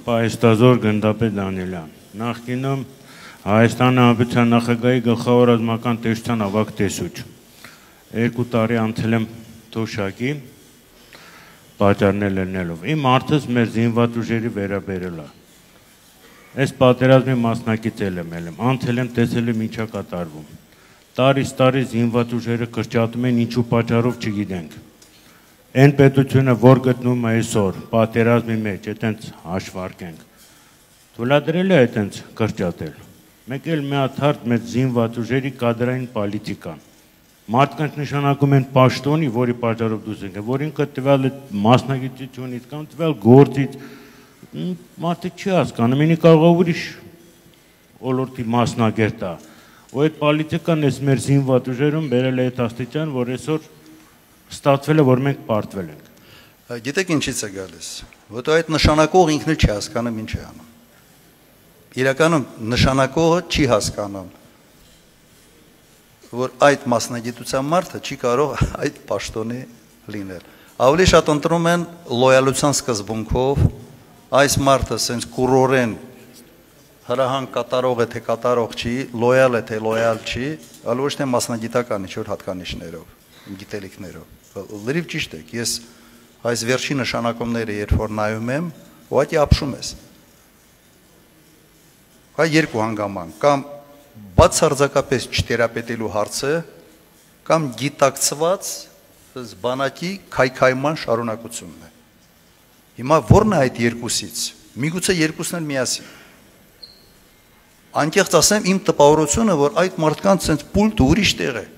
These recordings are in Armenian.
Պայստազոր գնդապետ Դանիելյան, նախկինում Հայաստանի Հանրապետության նախագահի գլխավոր ռազմական տեսության ավագ տեսուչ, 2 տարի անցել եմ թոշակի, պատճառներ ելնելով, իմ արդս մեր զինված ուժերի վերաբերելա, այս պատերազմի մասնակից եմ, անցել եմ, տեսել եմ ինչա կատարվում, տարի զինված ուժերը կրճատում են, ինչու պատճառով չգիտենք, Այն պետությունը, որ գտնում է այսօր, պատերազմի մեջ, այտենց հաշվարկենք, թույլատրել է այտենց կրճատել, մեկ էլ մի հատ հարց մեր զինված ուժերի կադրային պոլիտիկան, մարդկանց նշանակում են պաշտոնի, որի պատճառով դուրս ենք, որ ինքը տվյալ մասնագիտությունից կամ տվյալ գործից, մարդը չի հասկանում, ինի կարող է ուրիշ ոլորտի մասնագետ է, ու այդ պոլիտիկան այս մեր զինված ուժերում բերել է այդ աստիճան, որ այսօր ստացվել է, որ մենք պարտվել ենք։ Գիտեք ինչից է գալիս, որտեղ այդ նշանակող ինքն էլ չի հասկանում ինչ է անում։ Իրականում նշանակողը չի հասկանում, որ այդ մասնագիտության մարդը չի կարող այդ պաշտոնի լինել։ Ավելի շատ ընտրում են լոյալության սկզբունքով, այս մարդը սենց կուրորեն հրահանգ կատարող է թե կատարող չի, լոյալ է թե լոյալ չի, այլ ոչ թե մասնագիտական ինչ-որ հատկանիշներով, գիտելիքներով։ Լրիվ ճիշտ եք, ես այս վերջի նշանակումները երբ որ նայում եմ, ուղղակի ապշում ես։ Կա երկու հանգամանք, կամ բացարձակապես չտերապետելու հարցը, կամ գիտակցված բանակի քայքայման շարունակությունն է։ Հիմա ո՞րն է այդ երկուսից։ Միգուցե երկուսն էլ միասին։ Անկեղծ ասեմ, իմ տպավորությունը, որ այդ մարդկանց սենց պուլտը ուրիշ տեղ է։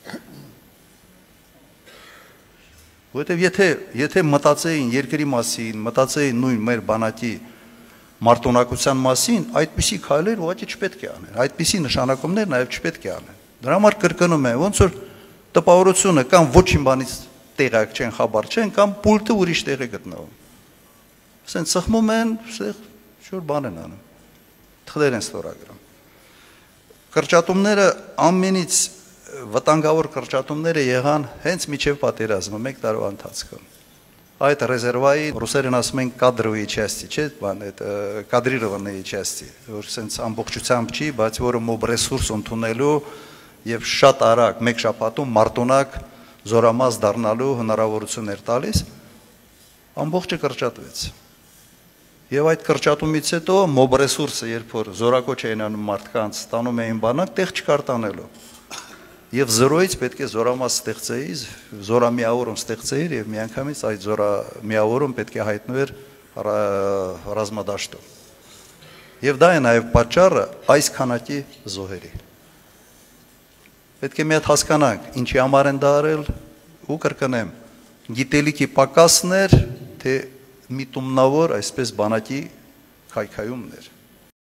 Որովհետև եթե մտածեին երկրի մասին, մտածեին նույն մեր բանակի մարտունակության մասին, այդպիսի քայլեր ուղղակի չպետք է անեն, այդպիսի նշանակումներ նաև չպետք է անեն։ Դրա համար կրկնում եմ, ոնց որ տպավորությունը կամ ոչինչ բանից տեղյակ չեն, խաբար չեն, կամ պուլտը ուրիշ տեղ է գտնվում։ Սենց սխմում են, ինչ-որ բան են անում, թղթեր են ստորագրում։ Կրճատումները ամենից վտանգավոր կրճատումները եղան հենց միջև պատերազմը, 1 տարվա ընթացքում։ Այդ ռեզերվայի, ռուսերեն ասում են կադրովի части, չէ, բան, այդ կադրիրованные части, որ սենց ամբողջությամբ չի, բայց որը մոբ ռեսուրս ընդունելու եւ շատ արագ 1 շաբաթում մարտունակ զորամաս դառնալու հնարավորություն էր տալիս, ամբողջը կրճատվեց։ Եվ այդ կրճատումից հետո մոբ ռեսուրսը, երբ որ զորակոչ էին անում մարդկանց, ստանում էին բանակ, տեղ չկար տանելու։ Եվ զորոյից պետք է զորամաս ստեղծեի, զորամիավորում ստեղծեիր եւ միանգամից այդ զորամիավորում պետք է հայտնվեր ռազմադաշտում։ Եվ դա է նաեւ պատճառը այս քանակի զոհերի։ Պետք է մի հատ հասկանանք, ինչի համար են դա արել ու կրկնեմ, գիտելիքի պակասներ, թե միտումնավոր այսպես բանակի քայքայումներ։